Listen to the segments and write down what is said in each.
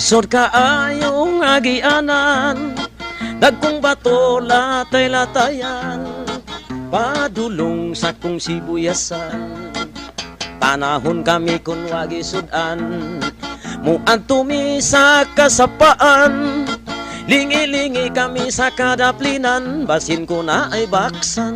Lisod kaayong agianan, dagkong bato latay-latayan, padulong sa kong sibuyasan. Tanahon kami kun wagi sudan, muan tumi sa kasapaan. Lingi-lingi kami sa kadaplinan, basin ko na ay baksan.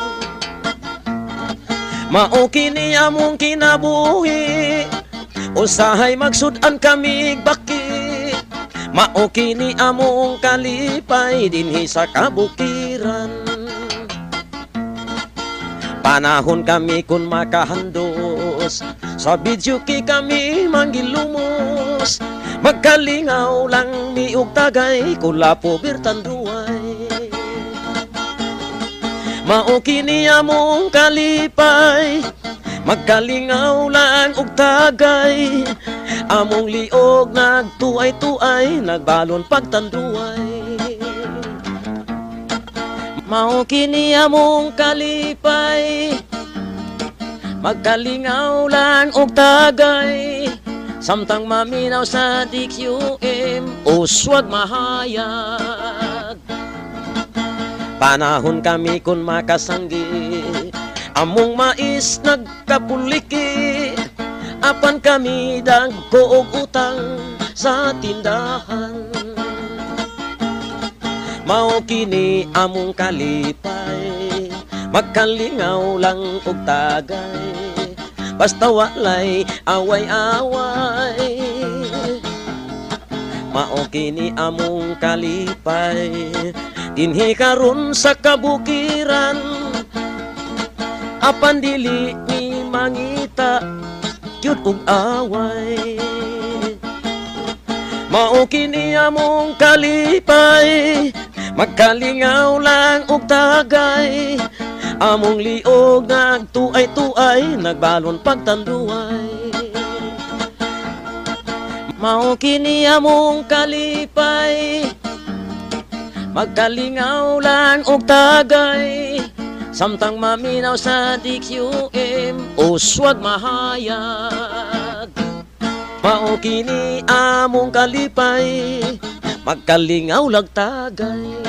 Mao kini among kinabuhi, usahay magsudan kami baki. Mao kini among kalipay dinhi sa kabukiran. Panahon kami kun makahandos, sa bidyuki kami manggilumos. Magkalingaw lang miug tagay, kula po birtan duway. Mao kini among kalipay, magkalingaw lang og tagay. Among liog nagtuay-tuay, nagbalon pagtanduay. Mao kini among kalipay, magkalingaw lang og tagay. Samtang maminaw sa DQM, uswag mahayag. Panahon kami kun makasanggi, among mais nagkapuliki. Apan kami dagko og utang sa tindahan. Mao kini among kalipay, magkalingaw lang og tagay. Basta walay away-away. Mao kini among kalipay, dinhi karon sa kabukiran. Apan dili ni mangita gyud og away. Mao kini among kalipay, magkalingaw lang og tagay. Among liog nagtuay-tuay, nagbalon pagtanduay. Mao kini among kalipay, magkalingaw lang og tagay. Samtang maminaw sa DQM, uswag mahayag. Mao kini among kalipay, magkalingaw lang tagay.